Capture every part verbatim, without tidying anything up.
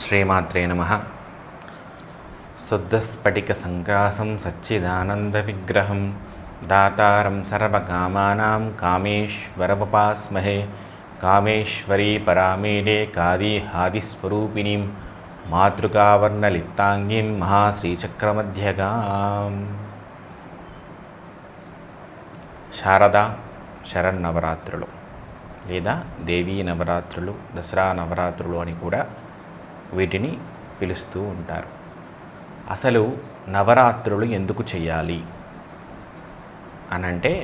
శ్రీమాత్రే నమః. శుద్ధస్ఫటిక సంకాసం సచ్చిదానందవిగ్రహం దాతారం సర్వకామానాం కామేశ్వరముపాస్మహే. కామేశ్వరీ పరామేడే కాదీహాదిస్వరూపిణీం మాతృకావర్ణలిప్తాంగీం మహాశ్రీచక్రమధ్యగాం. శారదా శరన్నవరాత్రులు లేదా దేవీ నవరాత్రులు, దసరా నవరాత్రులు అని కూడా వీటిని పిలుస్తూ ఉంటారు. అసలు నవరాత్రులు ఎందుకు చేయాలి అనంటే,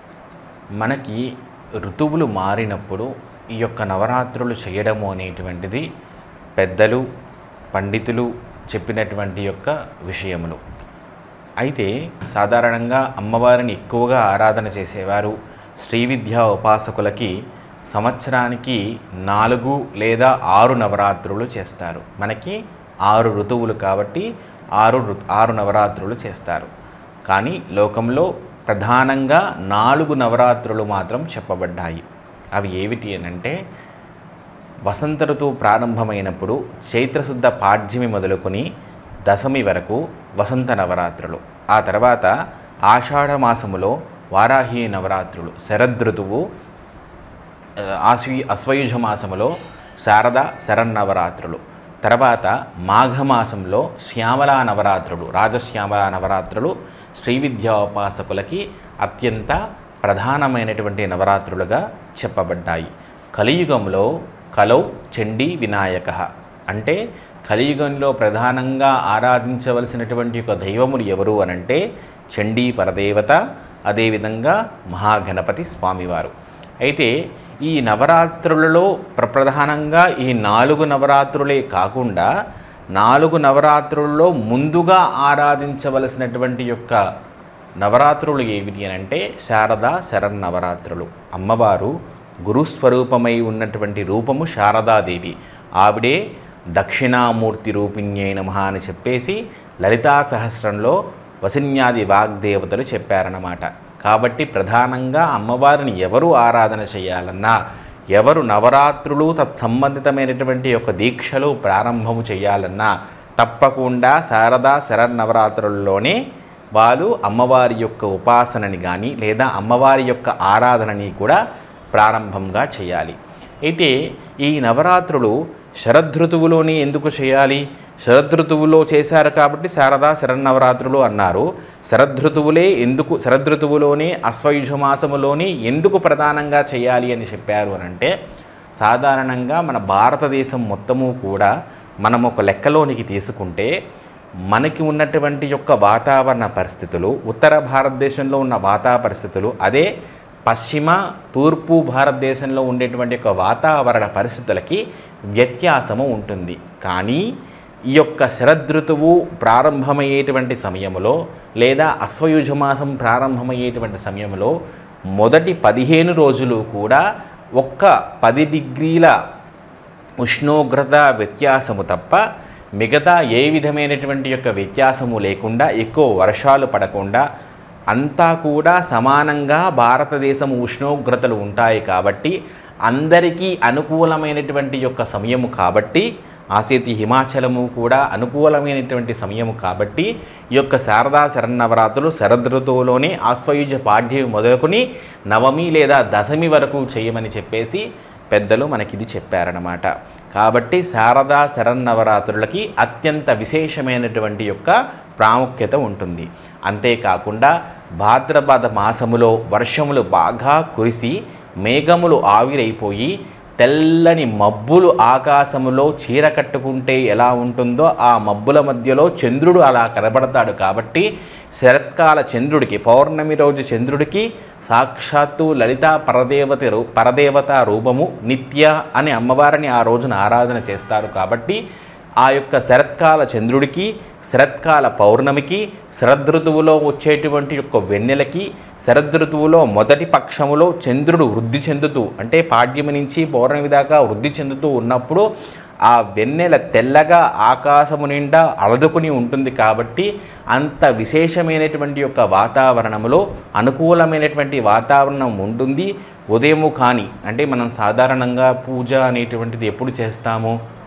మనకి ఋతువులు మారినప్పుడు ఈ యొక్క నవరాత్రులు చేయడము అనేటువంటిది పెద్దలు పండితులు చెప్పినటువంటి యొక్క విషయములు. అయితే సాధారణంగా అమ్మవారిని ఎక్కువగా ఆరాధన చేసేవారు శ్రీ విద్యా ఉపాసకులకి సంవత్సరానికి నాలుగు లేదా ఆరు నవరాత్రులు చేస్తారు. మనకి ఆరు ఋతువులు కాబట్టి ఆరు ఆరు నవరాత్రులు చేస్తారు. కానీ లోకంలో ప్రధానంగా నాలుగు నవరాత్రులు మాత్రం చెప్పబడ్డాయి. అవి ఏమిటి అనంటే, వసంత ఋతువు ప్రారంభమైనప్పుడు చైత్రశుద్ధ పాడ్యమి మొదలుకొని దశమి వరకు వసంత నవరాత్రులు, ఆ తర్వాత ఆషాఢ మాసములో వారాహి నవరాత్రులు, శరదృతువు ఆశ్వీ అశ్వయుజ మాసములో శారద శరన్నవరాత్రులు, తర్వాత మాఘమాసంలో శ్యామలా నవరాత్రులు, రాజశ్యామలా నవరాత్రులు శ్రీ విద్యా ఉపాసకులకి అత్యంత ప్రధానమైనటువంటి నవరాత్రులుగా చెప్పబడ్డాయి. కలియుగంలో కలౌ చండీ వినాయక అంటే కలియుగంలో ప్రధానంగా ఆరాధించవలసినటువంటి ఒక దైవములు ఎవరు అనంటే చండీ పరదేవత, అదేవిధంగా మహాగణపతి స్వామివారు. అయితే ఈ నవరాత్రులలో ప్రప్రధానంగా ఈ నాలుగు నవరాత్రులే కాకుండా నాలుగు నవరాత్రుల్లో ముందుగా ఆరాధించవలసినటువంటి యొక్క నవరాత్రులు ఏమిటి అనంటే శారదా శరన్నవరాత్రులు. అమ్మవారు గురుస్వరూపమై ఉన్నటువంటి రూపము శారదాదేవి. ఆవిడే దక్షిణామూర్తి రూపిణ్యై నమః అని చెప్పేసి లలితా సహస్రంలో వసిన్యాది వాగ్దేవతలు చెప్పారన్నమాట. కాబట్టి ప్రధానంగా అమ్మవారిని ఎవరు ఆరాధన చేయాలన్నా, ఎవరు నవరాత్రులు తత్సంబంధితమైనటువంటి యొక్క దీక్షలు ప్రారంభము చేయాలన్నా తప్పకుండా శారదా శరన్నవరాత్రుల్లోనే వాళ్ళు అమ్మవారి యొక్క ఉపాసనని కానీ లేదా అమ్మవారి యొక్క ఆరాధనని కూడా ప్రారంభంగా చేయాలి. అయితే ఈ నవరాత్రులు శరదృతువులోనే ఎందుకు చేయాలి? శరదృతువులో చేశారు కాబట్టి శారదా శరన్నవరాత్రులు అన్నారు. శరదృతువులే ఎందుకు శరదృతువులోనే అశ్వయుజ మాసములోనే ఎందుకు ప్రధానంగా చేయాలి అని చెప్పారు అనంటే, సాధారణంగా మన భారతదేశం మొత్తము కూడా మనం ఒక లెక్కలోనికి తీసుకుంటే మనకి ఉన్నటువంటి యొక్క వాతావరణ పరిస్థితులు, ఉత్తర భారతదేశంలో ఉన్న వాతావరణ పరిస్థితులు, అదే పశ్చిమ తూర్పు భారతదేశంలో ఉండేటువంటి యొక్క వాతావరణ పరిస్థితులకి వ్యత్యాసము ఉంటుంది. కానీ ఈ యొక్క శరదృతువు ప్రారంభమయ్యేటువంటి సమయంలో లేదా అశ్వయుజ మాసం ప్రారంభమయ్యేటువంటి సమయంలో మొదటి పదిహేను రోజులు కూడా ఒక్క పది డిగ్రీల ఉష్ణోగ్రత వ్యత్యాసము తప్ప మిగతా ఏ విధమైనటువంటి యొక్క వ్యత్యాసము లేకుండా, ఎక్కువ వర్షాలు పడకుండా అంతా కూడా సమానంగా భారతదేశం ఉష్ణోగ్రతలు ఉంటాయి. కాబట్టి అందరికీ అనుకూలమైనటువంటి యొక్క సమయము కాబట్టి, ఆసేతి హిమాచలము కూడా అనుకూలమైనటువంటి సమయము కాబట్టి ఈ యొక్క శారదా శరన్నవరాత్రులు శరదృతువులోనే ఆశ్వయుజ పాడ్యమి మొదలుకొని నవమి లేదా దశమి వరకు చేయమని చెప్పేసి పెద్దలు మనకిది చెప్పారన్నమాట. కాబట్టి శారదా శరన్నవరాత్రులకి అత్యంత విశేషమైనటువంటి యొక్క ప్రాముఖ్యత ఉంటుంది. అంతేకాకుండా భాద్రపద మాసములో వర్షములు బాగా కురిసి మేఘములు ఆవిరైపోయి తెల్లని మబ్బులు ఆకాశములో చీర కట్టుకుంటే ఎలా ఉంటుందో ఆ మబ్బుల మధ్యలో చంద్రుడు అలా కనబడతాడు. కాబట్టి శరత్కాల చంద్రుడికి, పౌర్ణమి రోజు చంద్రుడికి సాక్షాత్తు లలితా పరదేవత రూ పరదేవత రూపము నిత్య అని అమ్మవారిని ఆ రోజున ఆరాధన చేస్తారు. కాబట్టి ఆ యొక్క శరత్కాల చంద్రుడికి, శరత్కాల పౌర్ణమికి, శరదృతువులో వచ్చేటువంటి యొక్క వెన్నెలకి, శరదృతువులో మొదటి పక్షములో చంద్రుడు వృద్ధి చెందుతూ అంటే పాడ్యమి నుంచి పౌర్ణమి దాకా వృద్ధి చెందుతూ ఉన్నప్పుడు ఆ వెన్నెల తెల్లగా ఆకాశము నిండా అలదుకుని ఉంటుంది. కాబట్టి అంత విశేషమైనటువంటి యొక్క వాతావరణంలో అనుకూలమైనటువంటి వాతావరణం ఉంటుంది. ఉదయము కానీ అంటే మనం సాధారణంగా పూజ అనేటువంటిది ఎప్పుడు చేస్తాము?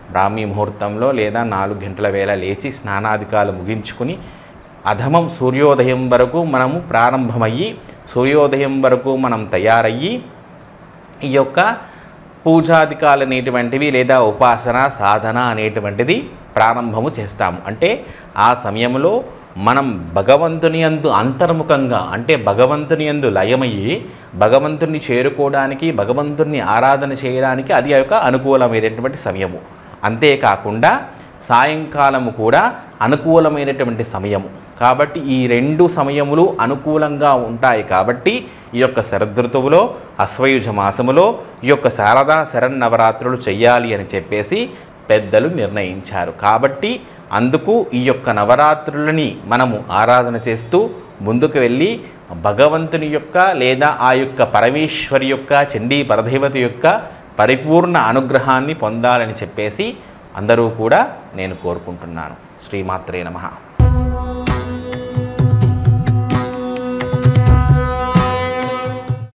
బ్రాహ్మీ ముహూర్తంలో లేదా నాలుగు గంటల వేళ లేచి స్నానాధికాలు ముగించుకుని అధమం సూర్యోదయం వరకు మనము ప్రారంభమయ్యి సూర్యోదయం వరకు మనం తయారయ్యి ఈ యొక్క పూజాధికాలు అనేటువంటివి లేదా ఉపాసన సాధన అనేటువంటిది ప్రారంభము చేస్తాము. అంటే ఆ సమయంలో మనం భగవంతుని యందు అంతర్ముఖంగా అంటే భగవంతుని యందు లయమయ్యి భగవంతుని చేరుకోవడానికి భగవంతుని ఆరాధన చేయడానికి అది యొక్క అనుకూలమైనటువంటి సమయము. అంతేకాకుండా సాయంకాలము కూడా అనుకూలమైనటువంటి సమయము. కాబట్టి ఈ రెండు సమయములు అనుకూలంగా ఉంటాయి. కాబట్టి ఈ యొక్క శరదృతువులో అశ్వయుజ మాసములో ఈ యొక్క శారదా శరన్నవరాత్రులు చెయ్యాలి అని చెప్పేసి పెద్దలు నిర్ణయించారు. కాబట్టి అందుకు ఈ యొక్క నవరాత్రులని మనము ఆరాధన చేస్తూ ముందుకు వెళ్ళి భగవంతుని యొక్క లేదా ఆ యొక్క పరమేశ్వరి యొక్క చండీ పరదేవత యొక్క పరిపూర్ణ అనుగ్రహాన్ని పొందాలని చెప్పేసి అందరూ కూడా నేను కోరుకుంటున్నాను. శ్రీమాత్రే నమః.